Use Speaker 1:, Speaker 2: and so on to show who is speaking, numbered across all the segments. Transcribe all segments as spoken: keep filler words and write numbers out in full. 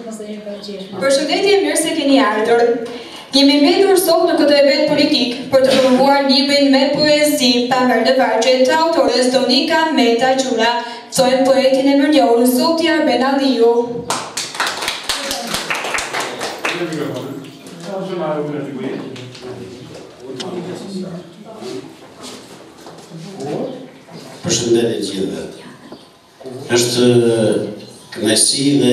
Speaker 1: Përshëndetje, mirë se keni ardhur. Jemi mbetur sot në këtë event politik për të promovuar librin me poezi Pamër në vargje të autores Donika Meta Gjura, thojnë poetin e mërnjohur Zoti Arben Alliu.
Speaker 2: Përshëndetje gjithëve. Është kënaqësi dhe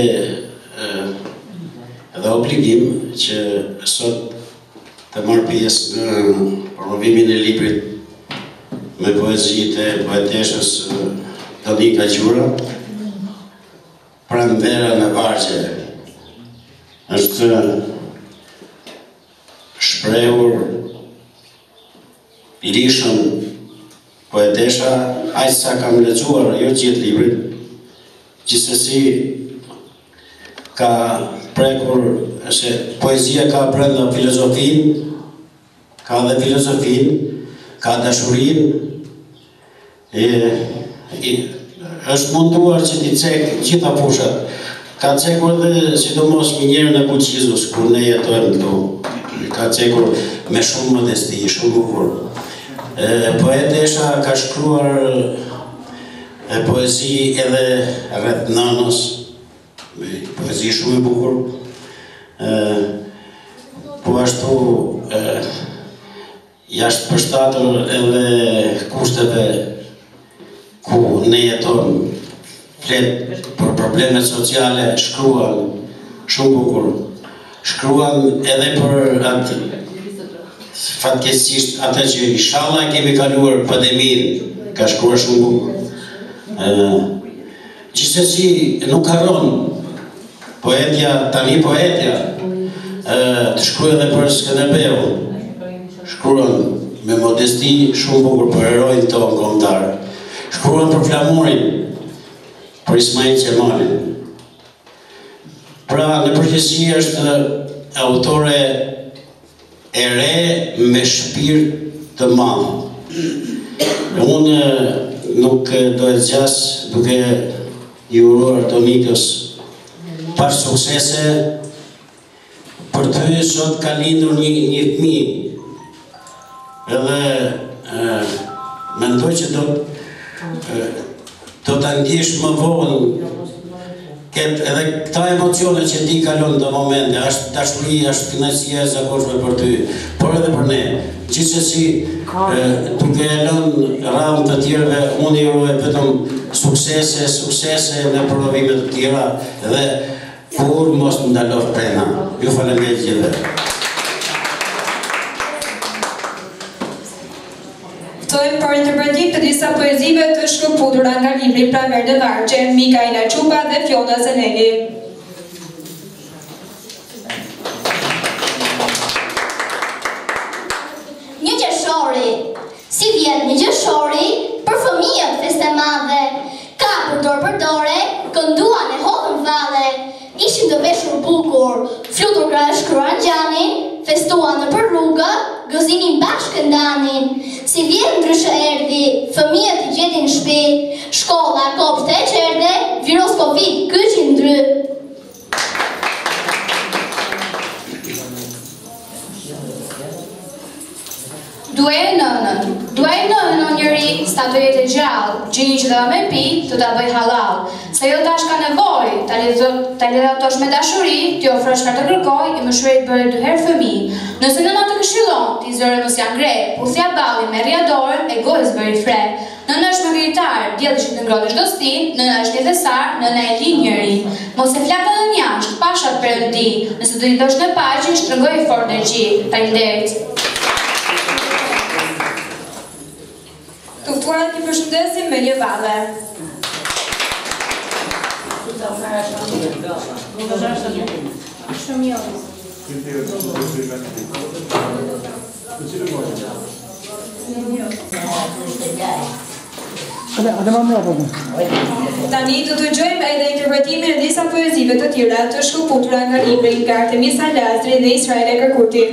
Speaker 2: edhe obligim që sot të marr pjesë në promovimin e librit me poezitë e poeteshës Donika Gjura, Pranvera në vargje. Është shprehur i rishëm poetesha, aq sa kam lexuar jo gjithë librin, gjithsesi ka prekur se poezia ka brenda filozofin, ka dhe filozofin, ka dashurin, e, e, është munduar që t'i cek gjitha fushat. Ka cekur dhe sidomos minjerën e Buqizus, kur ne jetojmë këtu. Ka cekur me shumë modesti, shumë bukur. Poetesha ka shkruar e poezi edhe rreth nënës, poezi shumë e bukur, po ashtu jashtë përshtatur edhe kushteve ku ne jetojmë, flet për problemet sociale, shkruan shumë bukur, shkruan edhe për atë fatkeqësisht atë që inshallah kemi kaluar pandemin, ka shkruar shumë bukur. Gjithsesi nuk harron poetja, tani poetja, të shkruaj edhe për Skënderbeu. Shkruan me modesti shumë bukur për heroin tonë kombëtar. Shkruan për flamurin, për Ismail Qemalin. Pra, në përgjithësi është autore e re me shpirt të madh. Unë nuk do e zgjas duke i uruar Donikës pa suksese, për ty sot ka lindur një, një fëmijë. Edhe e, mendoj që do e, do ta ndjesh më vonë këtë edhe këta emocione që ti kalon në momente, është dashuri, është kënaqësia e zakonshme për ty, por edhe për ne. Gjithsesi, duke e lënë radhën të tjerëve, unë i uroj vetëm suksese, suksese në promovime të tjera dhe kur mos më ndalosh pena. Ju faleminderit gjithëve.
Speaker 1: Ftojmë për interpretim të disa poezive të shkëputura nga libri Pranverë në vargje, Mikaela Qupa dhe Fjona Zeneli.
Speaker 3: Një qershori, si vjet një qershori, për fëmijët feste madhe, ka për dorë për dore, kënduan e hodhën valle, ishin të veshur bukur, flutur gra e shkruan gjanin, festuan në për rrugë, gëzinin bashkë ndanin. Si vjen ndryshe erdi, fëmijët i gjetin shpi, shkolla kopshte e qerde, viroskopit kyqin ndry.
Speaker 4: Duaj nënën, duaj nënën o njëri, sta të jetë gjallë, gjini që dhe me pi, të ta bëj halal. Se jo tash ka nevoj, ta lidhatosh me dashuri, ti ofrosh ka të kërkoj, i më shurejt bëre dy herë fëmi. Nëse nëna të këshillon, ti zëre mos janë gre, puthja balli me rjador, e gojës bëri fre. Nëna është më gritar, djelë që të ngrotë shdo stin, nëna është një thesar, nëna e li njëri. Mos e flaka dhe njashtë, pashat përëndi, nëse do i dosh në paqin, shtrëngoj i fort energji. Faleminderit.
Speaker 1: Të ftuarit një përshëndesim me një valle. Tani do të dëgjojmë edhe interpretimin e disa poezive të tjera të shkëputura nga libri nga Artemisa Lazri dhe Israele Kërkuti.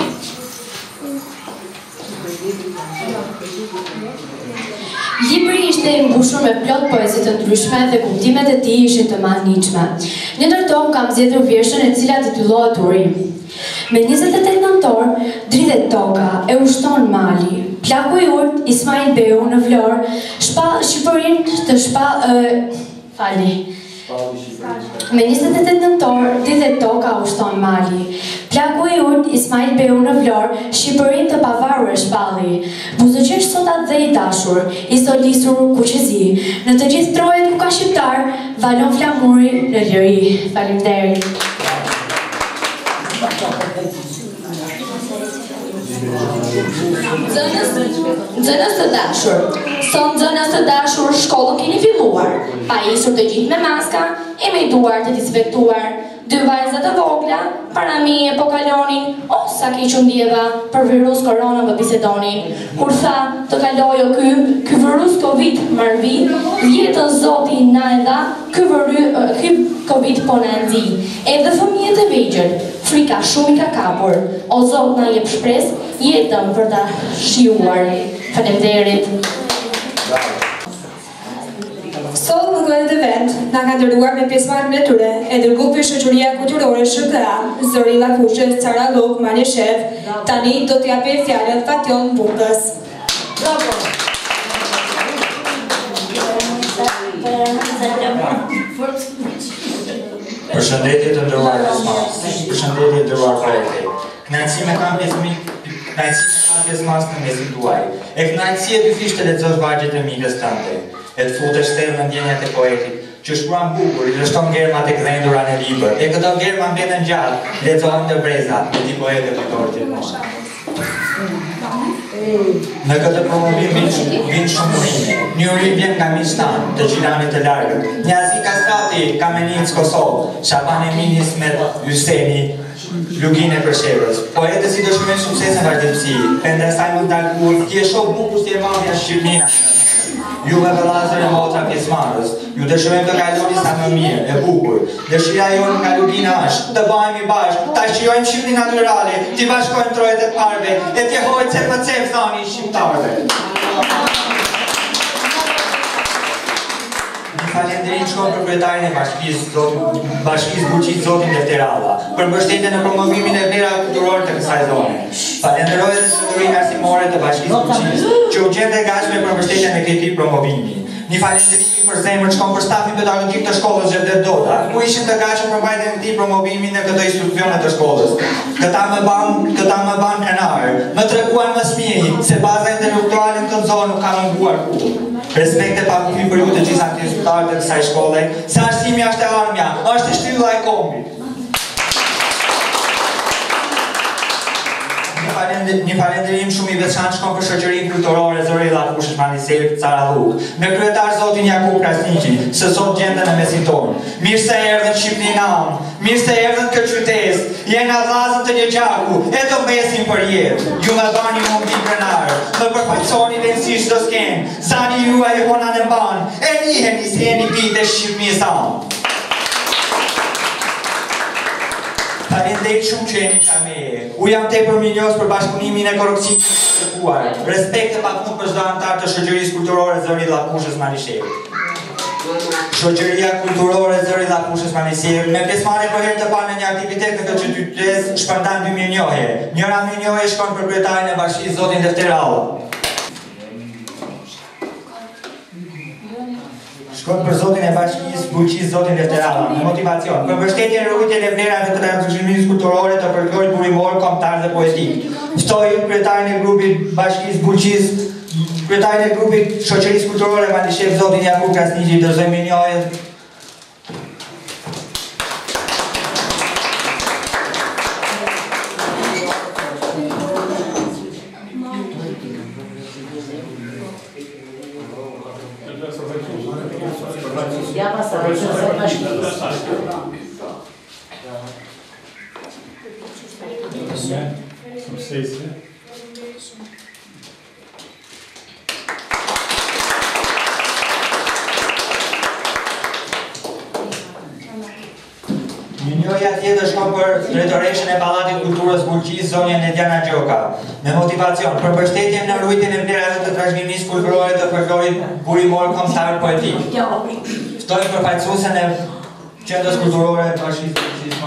Speaker 4: Libri
Speaker 5: ishte i mbushur me plot poezi të ndryshme dhe kuptimet e tij ishin të mahnitshme. Një ndër to kam zgjedhur vjersën e cila titullohet Uri. Me njëzet e tetë nëntor, dridhet toka, e ushton mali. Plaku i urt, Ismail Beu në Vlorë, shpa Shqipërin të shpa... Uh, fali. Me njëzet e tetë nëntor, dridhet toka, ushton mali. Plaku i urt, Ismail Beu në Vlorë, Shqipërin të pavarur e shpalli. Buzëqesh sotat dhe i dashur, i solisur kuqezi. Në të gjithë trojet ku ka shqiptar, valon flamuri në liri. Faleminderit.
Speaker 4: Nxënës të dashur, son nxënës të dashur, shkollën keni filluar, pa isur të gjithë me maska, e me duar të disinfektuar. Dy vajzat të vogla, para mije po kalonin, o sa keq u ndjeva, për virus korona më bisedonin. Kur tha të kalojo ky, ky virus Covid marvi, vjetën Zoti na e dha, ky ky Covid po na nxi. Edhe fëmijët e vegjël, frika shumë i ka kapur, o Zot na jep shpresë, jetën për ta shijuar. Faleminderit.
Speaker 1: Sot në këtë event na ka ndërruar me pjesëmarrjen e tyre e dërguar shoqëria kulturore S K A, Zori Llakushës, Cara Llok, Mani Shef. Tani do t'ja japë fjalën Fation Bukës.
Speaker 6: Bravo.
Speaker 7: Përshëndetje të nderuar pjesëmarrës. Përshëndetje të nderuar kolegë. Kënaqësi me kam pjesëmik, kënaqësi me kam pjesëmarrës në mesin tuaj. E kënaqësi e dyfisht të lexosh vargjet e mikës tënde. E të futesh thellë në ndjenjat e poetit, që shkruan bukur, i lështon germat e këdhendura në libër. E këto germa mbeten gjallë, lexohen të breza, me ti poetë e përdor gjithmonë. Në këtë promovim vinë shumë urime. Një urim vjen nga miqtan, të Gjiranit të largët. Njazi Kastrati, Kamenic Kosovë, Shaban Emini Smet Hyseni, Lugine Përshevës. Poetës i dëshmojnë suksese në vazhdimsi. Pender Simon Dalkur, ti e shoh bukur si e madhja Shqipënia. Juve Vëllazër e motra pjesëmarrës, ju dëshirojmë të kaloni sa më mirë, e bukur. Dëshira jonë nga Lugina është të bëhemi bashkë, ta shijojmë Shqipërinë natyrale, t'i bashkojmë trojet e parve, e t'i hojë cep për cep thani shqiptarëve. Një falenderim shkon për kryetarin e bashkisë, bashkisë Buqis Zotin Lefteralla, për mbështetjen në promovimin e vlerave kulturore të kësaj zone. Falenderoj edhe shoqërinë arsimore të bashkisë Buqis, që u gjendet e gatshme për mbështetjen e këtij promovimi. Një falenderim për zemër shkon për stafin pedagogjik të shkollës Xhevdet Dota, ku ishin të gatshëm për mbajtjen e këtij promovimi në këtë institucione të shkollës. Këta më ban, këta më ban krenar, më treguan më smiej se baza intelektuale në këtë zonë nuk ka munguar kurrë. Respekt e pakufi për ju të gjitha aktivitarët e kësaj shkolle, se arsimi është e armja, është e shtylla e kombit. Një falenderim shumë i veçantë shkon për shoqërinë kulturore Zori Llakushës, Mani Shef, Cara Llok, me kryetar Zotin Jakub Krasniqi, se sot gjenden në mesin tonë. Mirë se erdhën Shqipëri nam, mirë se erdhën këtë qytet, jena vllazën të një gjaku, e do mbesin për jetë. Ju më bani mundi krenar, më përfaqësoni dhe si çdo sken, zani juaj e hona në ban, e njiheni se jeni bitë e Shqipërisë tonë. Falenderoj shumë që jeni ka meje. U jam tepër mirënjohës për bashkëpunimin e korrupsionit të kërkuar. Respekt e pafund për çdo anëtar të shoqërisë kulturore Zori Llakushës, Mani Shef. Shoqëria kulturore Zori Llakushës, Mani Shef, me pjesëmarrje për herë të parë në një aktivitet në këtë qytet, shpërndan dy mirënjohje. Njëra mirënjohje shkon për kryetarin e bashkisë Zotin Lefteralla. Shkon për Zotin e bashkisë Buqis Zotin Lefteralla, me motivacion, për mbështetjen e rrugëtjen e vlerave të transformimit kulturore të folklorit burimor, kombëtar dhe poetik. Ftoj kryetarin e grupit bashkisë Buqis, kryetarin e grupit shoqërisë kulturore Mani Shef Zotin Jakub Krasniqi, dorëzoj mirënjohjen.
Speaker 6: Ja passa, se bashkisë.
Speaker 7: Mirënjohja tjetër shkon për drejtoreshën e Pallatit Kulturës Buqis, zonja Nedjana Gjoka. me motivacion, për mbështetjen në rujtjen e vlerave të trashëgimisë kulturore të folklorit burimor kombëtar poetik. Ftoj përfaqësuesen e Qendrës Kulturore të Bashkisë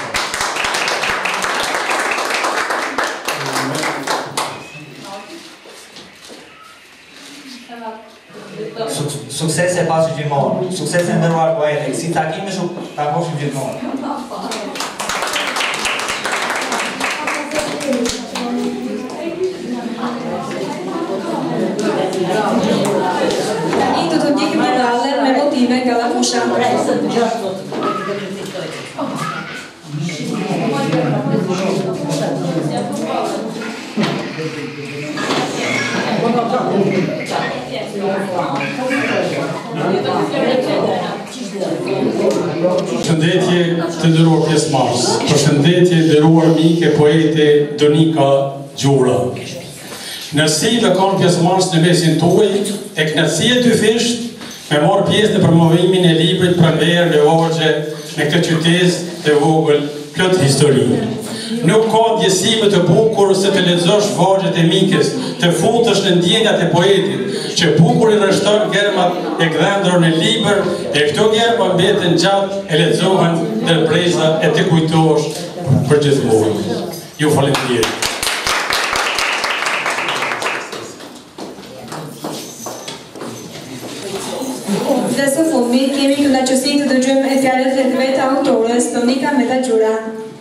Speaker 7: Suksese pasu gjithmonë, suksese ndërruar poetik, si takime shu takoshim gjithmonë.
Speaker 1: Tani do të ndjekim medalën me motive nga la fusha.
Speaker 8: Përshëndetje të nderuar pjesëmarrës. Përshëndetje nderuar mike poete Donika Gjura. Kënaqësi të kanë pjesëmarrës në mesin tuaj, e kënaqësia dy fisht me marrë pjesë në promovimin e librit Pranverë në Orgje në këtë qytet të vogël plot histori. Nuk ka ndjesime të bukur se të lexosh vargjet e mikes, të futesh në ndjenjat e poetit, që bukuri rreshton gërmat e gdhendur në libër, e këto gërma mbeten gjatë e lexohen ndër breza e të kujtohesh për gjithmonë. Ju falenderoj.
Speaker 1: Dhe së fundmi, kemi kënaqësinë të dëgjojmë e fjalët e vetë autores Donika Meta Gjura.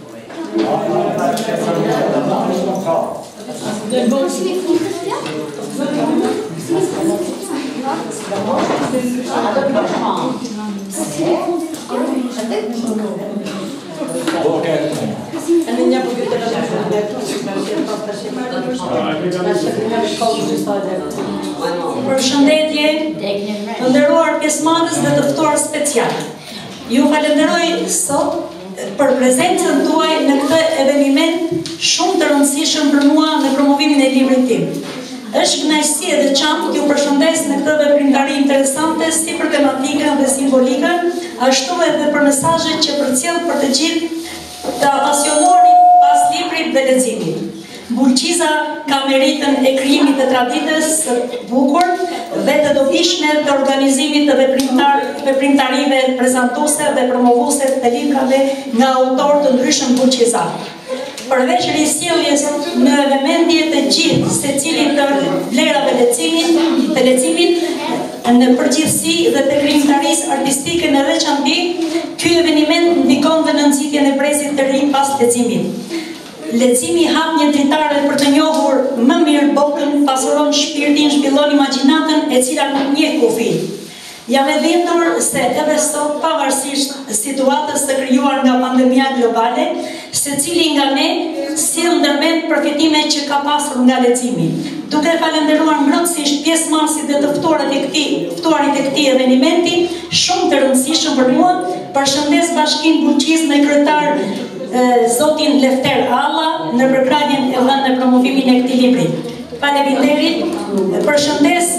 Speaker 6: Përshëndetje, të nderuar pjesëmarrës dhe të ftuar special. Ju falenderoj sot për prezencën tuaj në këtë eveniment shumë të rëndësishëm për mua në promovimin e librit tim. Është kënaqësi e veçantë t'ju përshëndes në këtë veprimtari interesante si për tematikën dhe simbolikën, ashtu edhe për mesazhet që përcjell për të gjithë të apasionuarit pas librit dhe leximit. Bulqiza ka meritën e krijimit të traditës së bukur dhe të dobishme të organizimit të veprimtar, veprimtarive prezantuese dhe promovuese të librave nga autorë të ndryshëm bulqizar. Përveç risjelljes në elementje të gjithë secilit të vlerave lecimit, të lecimit në përgjithësi dhe të krijimtarisë artistike në veçanti, ky eveniment ndikon dhe në nxitjen e brezit të ri pas lecimit. Leximi hap një dritare për të njohur më mirë botën, pasuron shpirtin, zhvillon imagjinatën e cila nuk njeh kufi. Jam e bindur se edhe sot, pavarësisht situatës të krijuar nga pandemia globale, secili nga ne sjell ndërmend përfitimet që ka pasur nga leximi. Duke falenderuar ngrohtësisht pjesëmarrësit dhe të ftuarit e këtij, ftuarit e këtij eventi, shumë të rëndësishëm për mua, përshëndes Bashkinë Bulqiz me kryetar Zotin Lefter Alla në përkrahjen e dhënë në promovimin e këtij libri. Faleminderit, përshëndes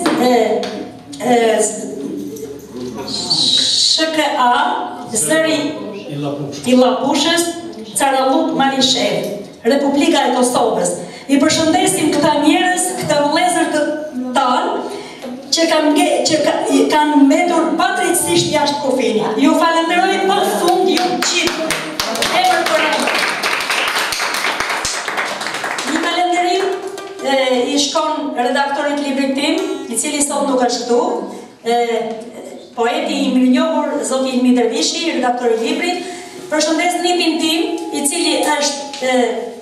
Speaker 6: Sh K A Zëri i Llapushës, Carallut Marishev, Republika e Kosovës. I përshëndesim këta njerëz, këta vëllezër të tanë që kanë që kanë mbetur padrejtësisht jashtë kufinit. Ju falenderoj pafund ju gjithë. Emër për emër. Një falenderim i shkon redaktorit librit tim, i cili sot nuk është këtu, poeti i mirënjohur zoti Ilmi Dervishi, redaktori i librit. Përshëndes nipin tim, i cili është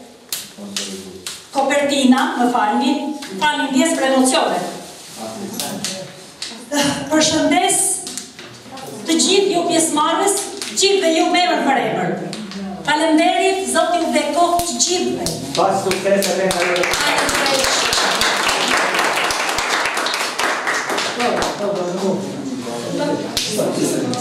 Speaker 6: kopertina, më falni, falni ndjes për emocione. Përshëndes të gjithë ju pjesëmarrës, gjithë dhe ju me emër për emër. Faleminderit, zoti ju bekoft të gjithëve.
Speaker 7: Pas sukses e
Speaker 6: Faleminderit.